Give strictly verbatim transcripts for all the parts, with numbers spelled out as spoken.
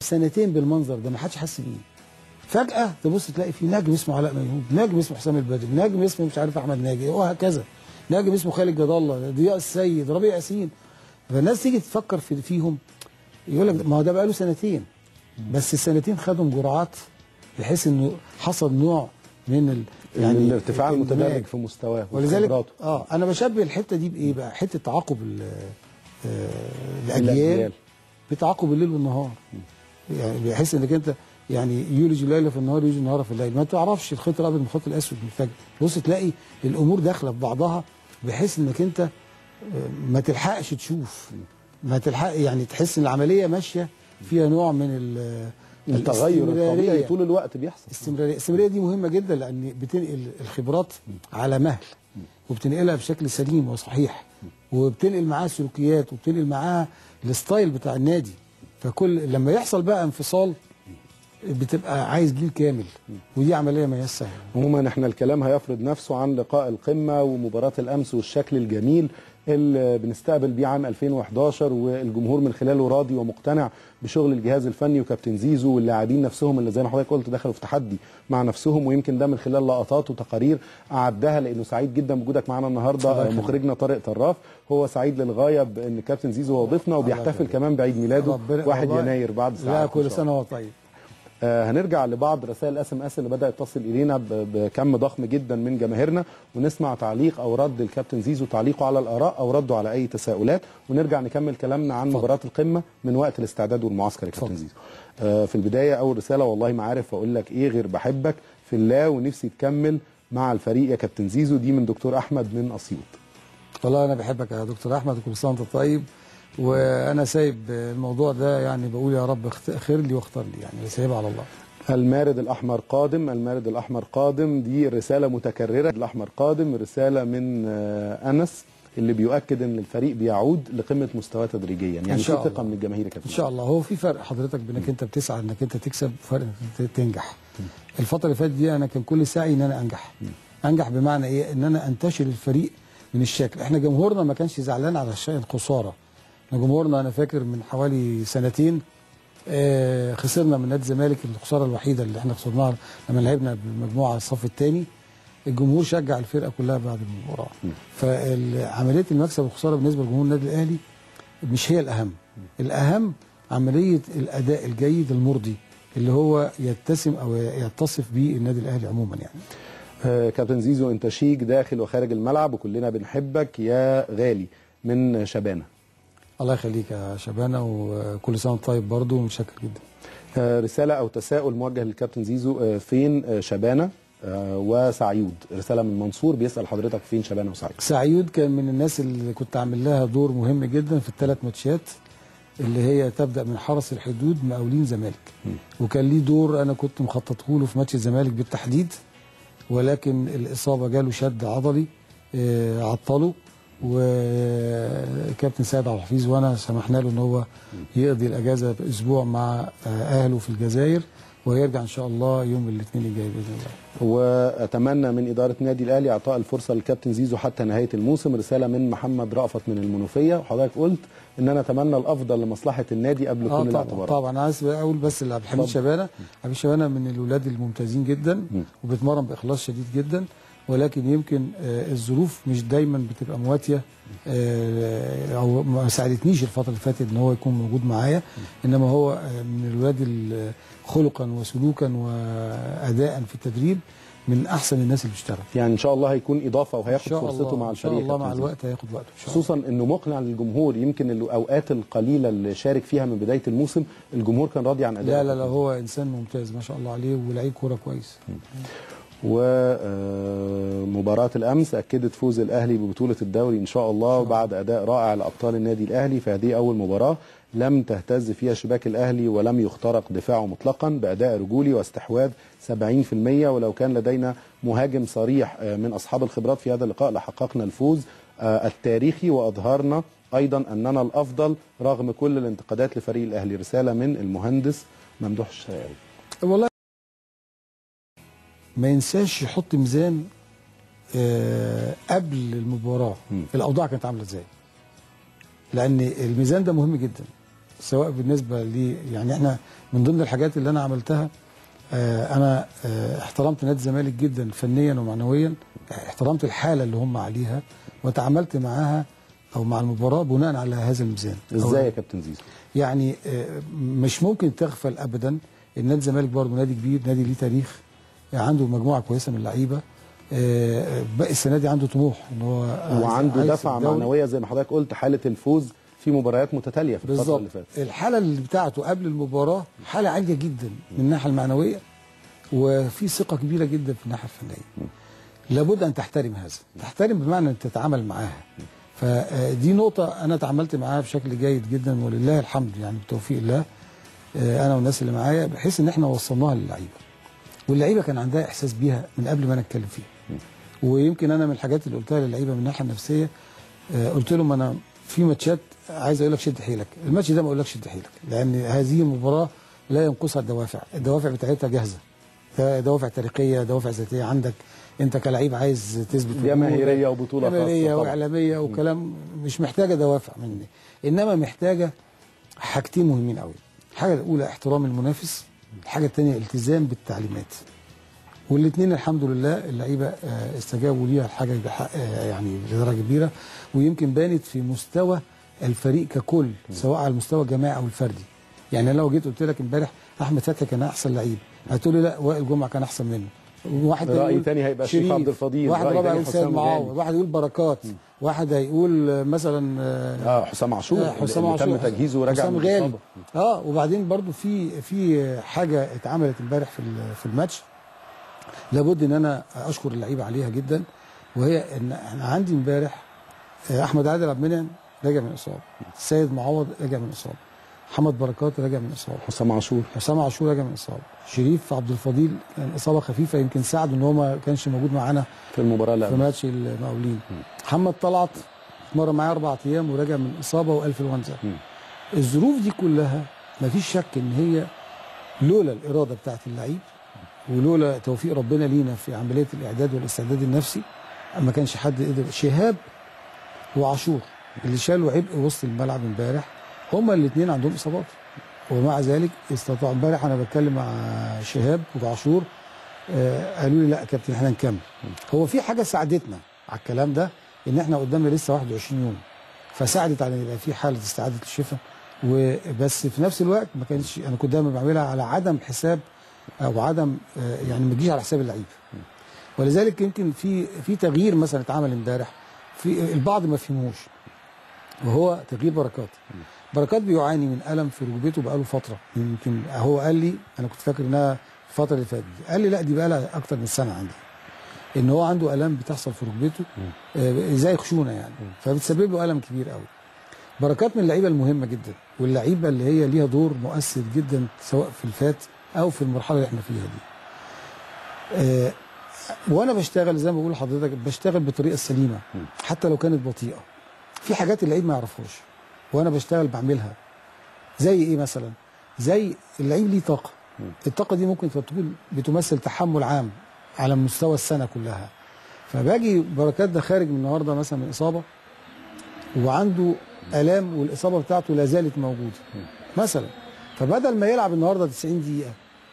سنتين بالمنظر ده ما حدش حس بيه. فجاه تبص تلاقي في نجم اسمه علاء ميهوب، نجم اسمه حسام البدري، نجم اسمه مش عارف احمد ناجي وهكذا، نجم اسمه خالد جد الله، ضياء السيد، ربيع ياسين. فالناس تيجي تفكر في فيهم يقول لك ما هو ده بقى له سنتين، بس السنتين خدهم جرعات بحيث انه حصل نوع من ال يعني الارتفاع المتدرج في مستواه ولذلك اه انا بشبه الحته دي بايه بقى؟ حته تعاقب آه الاجيال بتعاقب الليل والنهار. يعني بحيث انك انت يعني يولج الليل في النهار يولج النهار في الليل، ما تعرفش الخيط الابيض من الخيط الاسود من الفجر. بص تلاقي الامور داخله في بعضها بحيث انك انت ما تلحقش تشوف، ما تلحق يعني تحس ان العمليه ماشيه فيها نوع من التغير الطبيعي طول الوقت بيحصل. الاستمراريه، الاستمراريه دي مهمه جدا لان بتنقل الخبرات على مهل وبتنقلها بشكل سليم وصحيح، وبتنقل معاها السلوكيات وبتنقل معاها الستايل بتاع النادي. فكل لما يحصل بقى انفصال بتبقى عايز جيل كامل، ودي عمليه ما هي سهله. عموما احنا الكلام هيفرض نفسه عن لقاء القمه ومباراه الامس والشكل الجميل اللي بنستقبل بيه عام ألفين وإحداشر، والجمهور من خلاله راضي ومقتنع بشغل الجهاز الفني وكابتن زيزو واللاعبين نفسهم اللي زي ما حضرتك قلت دخلوا في تحدي مع نفسهم. ويمكن ده من خلال لقطات وتقارير اعدها، لانه سعيد جدا بوجودك معانا النهارده. مخرجنا طارق طراف هو سعيد للغايه بان كابتن زيزو هو ضيفنا وبيحتفل كمان بعيد ميلاده واحد يناير بعد ساعات. لا كل سنه وهو طيب. آه هنرجع لبعض رسائل الاس ام اس اللي بدات تصل الينا بكم ضخم جدا من جماهيرنا، ونسمع تعليق او رد الكابتن زيزو، تعليقه على الاراء او رده على اي تساؤلات، ونرجع نكمل كلامنا عن فضل. مباراه القمه من وقت الاستعداد والمعسكر يا كابتن زيزو. آه في البدايه اول رساله، والله ما عارف اقول لك ايه غير بحبك في الله ونفسي تكمل مع الفريق يا كابتن زيزو. دي من دكتور احمد من اسيوط. والله انا بحبك يا دكتور احمد وكل سنه وانت طيب، وانا سايب الموضوع ده يعني بقول يا رب خير لي واختار لي، يعني سايبها على الله. المارد الأحمر قادم، المارد الأحمر قادم، دي رسالة متكررة. الأحمر قادم رسالة من أنس اللي بيؤكد ان الفريق بيعود لقمه مستواه تدريجيا، يعني في ثقه من الجماهير يا كابتن. ان شاء الله. هو في فرق حضرتك بانك انت بتسعى انك انت تكسب، فرق انك تنجح. الفتره اللي فاتت دي انا كان كل سعي ان انا انجح. انجح بمعنى ايه؟ ان انا انتشر الفريق من الشكل. احنا جمهورنا ما كانش زعلان على الشيء الخساره. احنا جمهورنا انا فاكر من حوالي سنتين آه خسرنا من نادي الزمالك، الخساره الوحيده اللي احنا خسرناها لما لعبنا بالمجموعه الصف الثاني. الجمهور شجع الفرقه كلها بعد المباراه. فعمليه المكسب والخساره بالنسبه لجمهور النادي الاهلي مش هي الاهم. الاهم عمليه الاداء الجيد المرضي اللي هو يتسم او يتصف به النادي الاهلي عموما يعني. آه كابتن زيزو، انت شيك داخل وخارج الملعب وكلنا بنحبك يا غالي، من شبانه. الله يخليك يا شبانه، وكل سنه وانت طيب برضه، ومتشكر جدا. آه رساله او تساؤل موجه للكابتن زيزو، آه فين آه شبانه آه وسعيود؟ رساله من منصور بيسال حضرتك فين شبانه وسعيود. سعيود كان من الناس اللي كنت عامل لها دور مهم جدا في الثلاث ماتشات اللي هي تبدا من حرس الحدود مقاولين زمالك، وكان ليه دور انا كنت مخططه له في ماتش الزمالك بالتحديد، ولكن الاصابه جاله شد عضلي آه عطله، وكابتن سيد عبد الحفيظ وانا سمحنا له ان هو يقضي الاجازه باسبوع مع اهله في الجزائر، ويرجع ان شاء الله يوم الاثنين الجاي باذن الله. واتمنى من اداره النادي الاهلي اعطاء الفرصه للكابتن زيزو حتى نهايه الموسم. رساله من محمد رأفت من المنوفيه، وحضرتك قلت ان انا اتمنى الافضل لمصلحه النادي قبل آه كل طبعا الاعتبارات. طبعا انا عايز اقول بس لعبد الحميد شبانه، عبد شبانه من الاولاد الممتازين جدا م. وبيتمرن باخلاص شديد جدا، ولكن يمكن آه الظروف مش دايما بتبقى مواتيه آه او ما ساعدتنيش الفتره اللي فاتت ان هو يكون موجود معايا، انما هو آه من الولاد خلقا وسلوكا واداء في التدريب من احسن الناس اللي بتشتغل. يعني ان شاء الله هيكون اضافه وهياخد فرصته مع الفريق. ان شاء الله مع الوقت هياخد وقته، خصوصا انه مقنع للجمهور. يمكن الاوقات القليله اللي شارك فيها من بدايه الموسم الجمهور كان راضي عن ادائه. لا لا لا هو انسان ممتاز ما شاء الله عليه، ولعيب كوره كويس. ومباراة الأمس أكدت فوز الأهلي ببطولة الدوري إن شاء الله بعد أداء رائع لأبطال النادي الأهلي. فهذه أول مباراة لم تهتز فيها شباك الأهلي ولم يخترق دفاعه مطلقا بأداء رجولي واستحواذ سبعين في المية. ولو كان لدينا مهاجم صريح من أصحاب الخبرات في هذا اللقاء لحققنا الفوز التاريخي وأظهرنا أيضا أننا الأفضل رغم كل الانتقادات لفريق الأهلي. رسالة من المهندس ممدوح الشرقاوي. والله ما ينساش يحط ميزان آه قبل المباراه م. الاوضاع كانت عامله ازاي، لان الميزان ده مهم جدا. سواء بالنسبه لي يعني احنا من ضمن الحاجات اللي انا عملتها آه انا آه احترمت نادي الزمالك جدا فنيا ومعنويا، احترمت الحاله اللي هم عليها وتعاملت معاها او مع المباراه بناء على هذا الميزان. ازاي يا كابتن زيزو؟ يعني آه مش ممكن تغفل ابدا ان نادي الزمالك برضه نادي كبير، نادي ليه تاريخ، يعني عنده مجموعه كويسه من اللعيبه، آه باقي السنه دي عنده طموح ان هو وعنده دفعه معنويه زي ما حضرتك قلت، حاله الفوز في مباريات متتاليه في الفتره اللي فاتت. الحاله اللي بتاعته قبل المباراه حاله عاليه جدا من الناحيه المعنويه، وفي ثقه كبيره جدا في الناحيه الفنيه. لابد ان تحترم هذا، تحترم بمعنى ان تتعامل معاها. فدي نقطه انا تعاملت معاها بشكل جيد جدا ولله الحمد، يعني بتوفيق الله انا والناس اللي معايا، بحيث ان احنا وصلناها للعيبه. واللعيبه كان عندها احساس بيها من قبل ما انا اتكلم فيها. ويمكن انا من الحاجات اللي قلتها للعيبه من الناحيه النفسيه، قلت لهم انا في ماتشات عايز اقول لك شد حيلك، الماتش ده ما اقولكش شد حيلك، لان هذه المباراه لا ينقصها الدوافع، الدوافع بتاعتها جاهزه. دوافع تاريخيه، دوافع ذاتيه عندك انت كلاعب عايز تثبت جماهيريه وبطوله خاصه جماهيريه واعلاميه وكلام، مش محتاجه دوافع مني، انما محتاجه حاجتين مهمين قوي. الحاجه الاولى احترام المنافس، الحاجه الثانيه التزام بالتعليمات. والاثنين الحمد لله اللعيبه استجابوا ليها الحاجه يعني لدرجه كبيره، ويمكن بانت في مستوى الفريق ككل سواء على المستوى الجماعي او الفردي. يعني لو جيت قلت لك امبارح احمد فتحي كان احسن لعيب، هتقول لي لا وائل جمعه كان احسن منه. واحد راي ثاني هيبقى شريف عبد الفضيل، واحد رابع يقول سيد معوض، واحد يقول بركات، م. واحد هيقول مثلا اه حسام عاشور آه حسام عاشور تم تجهيزه وراجع من الإصابة. اه وبعدين برضو في في حاجه اتعملت امبارح في في الماتش لابد ان انا اشكر اللعيبه عليها جدا، وهي ان انا عندي امبارح احمد عادل عبد المنعم راجع من اصابه، سيد معوض راجع من اصابه، محمد بركات راجع من اصابه، حسام عاشور حسام عاشور راجع من اصابه، شريف عبد الفضيل كان اصابه خفيفه يمكن ساعده ان هو ما كانش موجود معانا في المباراه اللي في ماتش المقاولين. محمد طلعت اتمرن معايا اربع ايام وراجع من اصابه والانفلونزا. الظروف دي كلها ما فيش شك ان هي لولا الاراده بتاعت اللعيب ولولا توفيق ربنا لينا في عمليه الاعداد والاستعداد النفسي ما كانش حد قدر. شهاب وعاشور اللي شالوا عبء وسط الملعب امبارح هما الاثنين عندهم اصابات، ومع ذلك استطاعوا. امبارح انا بتكلم مع شهاب وعاشور آه قالوا لي لا يا كابتن احنا نكمل. هو في حاجه ساعدتنا على الكلام ده ان احنا قدامنا لسه واحد وعشرين يوم، فساعدت على ان يبقى في حاله استعاده الشفاء. وبس في نفس الوقت ما كانش انا كنت دايما بعملها على عدم حساب او عدم آه يعني ما تجيش على حساب اللعيب. ولذلك يمكن في في تغيير مثلا اتعمل امبارح في البعض ما فهموش، وهو تغيير بركات. بركات بيعاني من الم في ركبته بقاله فتره، يمكن هو قال لي انا كنت فاكر انها الفتره اللي فاتت، قال لي لا دي بقى لها اكتر من سنه عندي، ان هو عنده الام بتحصل في ركبته آه زي خشونه يعني، فبتسبب له الم كبير قوي. بركات من اللعيبه المهمه جدا واللعيبه اللي هي ليها دور مؤثر جدا سواء في الفات او في المرحله اللي احنا فيها دي. آه وانا بشتغل زي ما بقول لحضرتك بشتغل بالطريقه السليمه حتى لو كانت بطيئه. في حاجات اللعيب ما يعرفهاش وانا بشتغل بعملها. زي ايه مثلا؟ زي اللعيب ليه طاقه، الطاقه دي ممكن تكون بتمثل تحمل عام على مستوى السنه كلها. فباجي بركات ده خارج من النهارده مثلا من اصابه وعنده الام والاصابه بتاعته لا زالت موجوده مثلا، فبدل ما يلعب النهارده تسعين دقيقه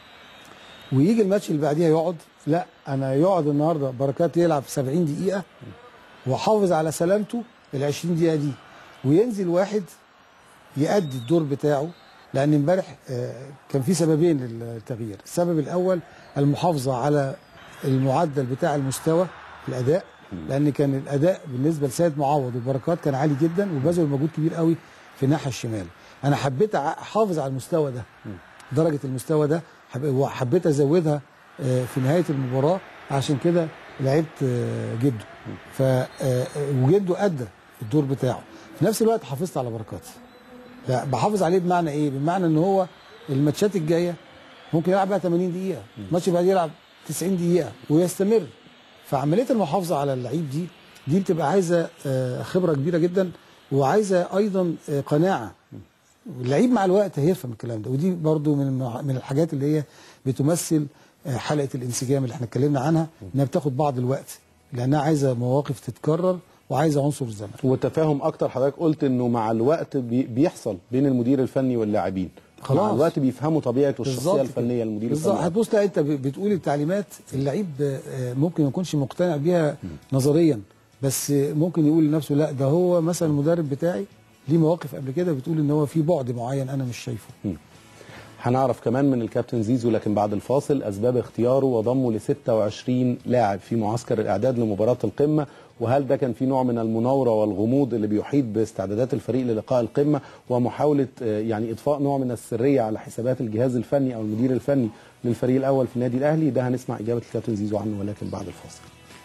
ويجي الماتش اللي بعديها يقعد، لا انا يقعد النهارده بركات يلعب سبعين دقيقه وحافظ على سلامته ال عشرين دقيقه دي، وينزل واحد يؤدي الدور بتاعه. لان امبارح كان في سببين للتغيير، السبب الاول المحافظه على المعدل بتاع المستوى الاداء، لان كان الاداء بالنسبه لسيد معوض وبركات كان عالي جدا وبذلوا مجهود كبير قوي في الناحيه الشمال. انا حبيت احافظ على المستوى ده، درجه المستوى ده وحبيت ازودها في نهايه المباراه، عشان كده لعبت جده. ف وجده ادى الدور بتاعه، في نفس الوقت حافظت على بركات. لا بحافظ عليه بمعنى ايه؟ بمعنى ان هو الماتشات الجايه ممكن يلعب بقى ثمانين دقيقه، الماتش بعد يلعب تسعين دقيقه ويستمر. فعمليه المحافظه على اللعيب دي دي بتبقى عايزه خبره كبيره جدا، وعايزه ايضا قناعه. اللعيب مع الوقت هيفهم الكلام ده، ودي برضو من من الحاجات اللي هي بتمثل حلقه الانسجام اللي احنا اتكلمنا عنها، انها بتاخد بعض الوقت لانها عايزه مواقف تتكرر وعايزه عنصر الزمن. والتفاهم اكتر، حضرتك قلت انه مع الوقت بيحصل بين المدير الفني واللاعبين، خلاص مع الوقت بيفهموا طبيعه والشخصيه الفنيه للمدير الفني. بالظبط. هتبص تلاقي انت بتقول التعليمات، اللعيب ممكن ما يكونش مقتنع بيها نظريا، بس ممكن يقول لنفسه لا ده هو مثلا المدرب بتاعي ليه مواقف قبل كده بتقول ان هو في بعد معين انا مش شايفه. م. هنعرف كمان من الكابتن زيزو لكن بعد الفاصل اسباب اختياره وضمه ل ستة وعشرين لاعب في معسكر الاعداد لمباراه القمه، وهل ده كان في نوع من المناوره والغموض اللي بيحيط باستعدادات الفريق للقاء القمه ومحاوله يعني اضفاء نوع من السريه على حسابات الجهاز الفني او المدير الفني للفريق الاول في النادي الاهلي؟ ده هنسمع اجابه الكابتن زيزو عنه ولكن بعد الفاصل.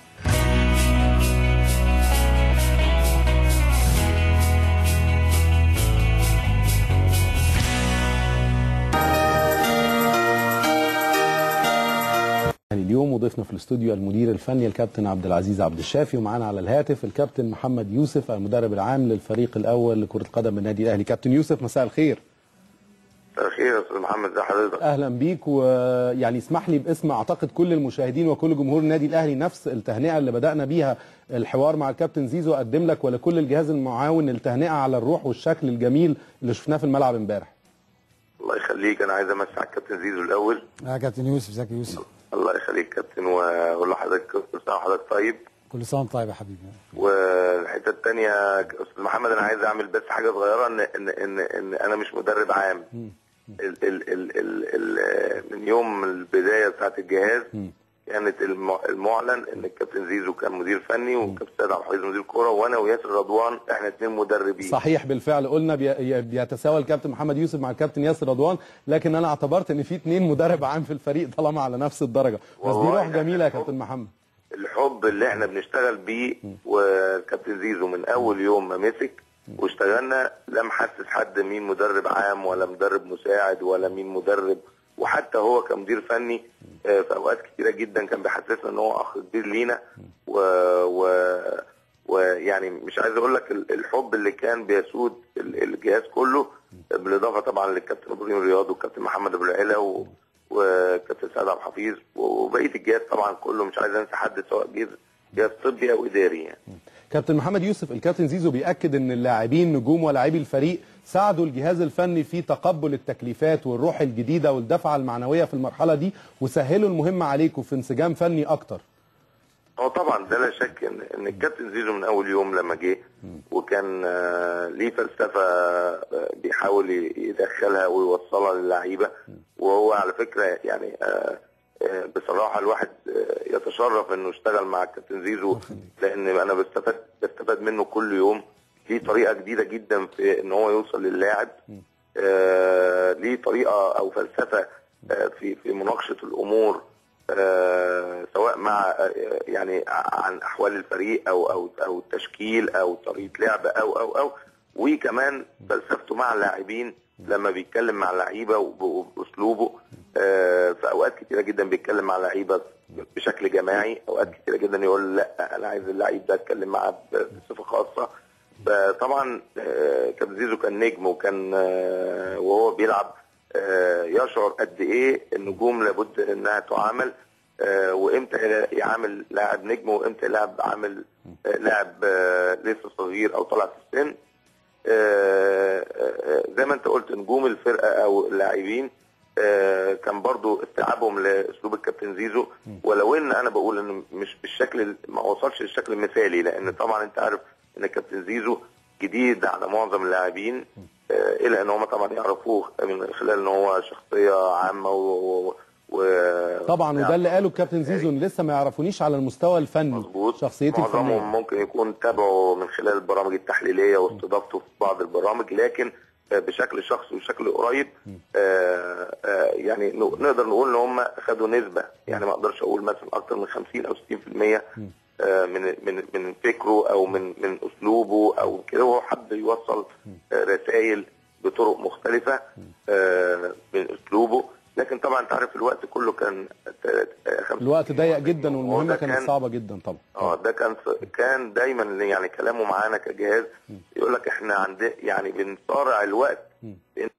اليوم وضيفنا في الاستوديو المدير الفني الكابتن عبد العزيز عبد الشافي، ومعانا على الهاتف الكابتن محمد يوسف المدرب العام للفريق الاول لكره القدم بالنادي الاهلي. كابتن يوسف مساء الخير. مساء الخير يا استاذ محمد، ازي حضرتك؟ اهلا بيك. ويعني اسمح لي باسم اعتقد كل المشاهدين وكل جمهور النادي الاهلي نفس التهنئه اللي بدانا بيها الحوار مع الكابتن زيزو اقدم لك ولكل الجهاز المعاون التهنئه على الروح والشكل الجميل اللي شفناه في الملعب امبارح. الله يخليك، انا عايز امسي على الكابتن زيزو الاول. اه كابتن يوسف، ازيك يا يوسف؟ الله يخليك كابتن، واقول لحضرتك كل سنه وحضرتك طيب. كل سنه وانت طيب يا حبيبي. والحته الثانيه استاذ محمد، انا عايز اعمل بس حاجه صغيره، ان ان ان, إن انا مش مدرب عام. ال ال ال ال ال من يوم البدايه بتاعت الجهاز كانت المعلن ان الكابتن زيزو كان مدير فني والكابتن سيد عبد الحفيظ مدير كوره وانا وياسر رضوان احنا اثنين مدربين. صحيح بالفعل، قلنا بي بيتساوى الكابتن محمد يوسف مع الكابتن ياسر رضوان، لكن انا اعتبرت ان في اثنين مدرب عام في الفريق طالما على نفس الدرجه، بس دي روح جميله يا كابتن محمد. الحب اللي احنا بنشتغل بيه، والكابتن زيزو من اول يوم ما مسك واشتغلنا لم حسس حد مين مدرب عام ولا مدرب مساعد ولا مين مدرب، وحتى هو كمدير فني في اوقات كتيره جدا كان بيحسسنا ان هو اخ كبير لينا، ويعني و... مش عايز اقول لك الحب اللي كان بيسود الجهاز كله، بالاضافه طبعا للكابتن ابراهيم رياض والكابتن محمد ابو العلا و... وكابتن سيد عبد الحفيظ وبقيه الجهاز طبعا كله، مش عايز انسى حد سواء جهاز طبي او اداري يعني. كابتن محمد يوسف، الكابتن زيزو بيأكد ان اللاعبين نجوم ولاعبي الفريق ساعدوا الجهاز الفني في تقبل التكليفات والروح الجديده والدفعه المعنويه في المرحله دي، وسهلوا المهمه عليكم في انسجام فني اكتر. اه طبعا ده لا شك ان ان الكابتن زيزو من اول يوم لما جه وكان ليه فلسفه بيحاول يدخلها ويوصلها للعيبه، وهو على فكره يعني بصراحه الواحد يتشرف انه يشتغل مع الكابتن زيزو، لان انا بستفاد بستفاد منه كل يوم. ليه طريقه جديده جدا في ان هو يوصل للاعب، آه ليه طريقه او فلسفه آه في في مناقشه الامور، آه سواء مع آه يعني عن احوال الفريق او او او التشكيل او طريقه لعب او او او وكمان فلسفته مع اللاعبين لما بيتكلم مع اللعيبه وباسلوبه. آه في اوقات كتيره جدا بيتكلم مع اللعيبه بشكل جماعي، اوقات كتيره جدا يقول لا انا عايز اللعيب ده اتكلم معاه بصفه خاصه. طبعا كابتن زيزو كان نجم، وكان وهو بيلعب يشعر قد ايه النجوم لابد انها تعامل، وامتى يعامل لاعب نجم وامتى لاعب عامل لاعب لسه صغير او طالع في السن. زي ما انت قلت نجوم الفرقه او اللاعبين كان برضو استيعابهم لاسلوب الكابتن زيزو، ولو ان انا بقول ان مش بالشكل، ما وصلش للشكل المثالي، لان طبعا انت عارف ان الكابتن زيزو جديد على معظم اللاعبين، آه الى ان هم طبعا يعرفوه من خلال ان هو شخصيه عامه و, و... طبعا وده اللي قاله الكابتن زيزو ان لسه ما يعرفونيش على المستوى الفني. مظبوط، شخصيتي الفنيه معظمهم ممكن يكون تابعوا من خلال البرامج التحليليه واستضافته في بعض البرامج، لكن آه بشكل شخصي وشكل قريب آه آه يعني نقدر نقول ان هم خدوا نسبه، يعني ما اقدرش اقول مثلا اكثر من خمسين او ستين في المية من من من فكره او من من اسلوبه او كده، وهو حب يوصل رسائل بطرق مختلفه من اسلوبه. لكن طبعا انت عارف الوقت كله كان الوقت ضيق جدا والمهمه كانت صعبه جدا طبعا. اه ده كان كان دايما يعني كلامه معانا كجهاز يقول لك احنا عند يعني بنصارع الوقت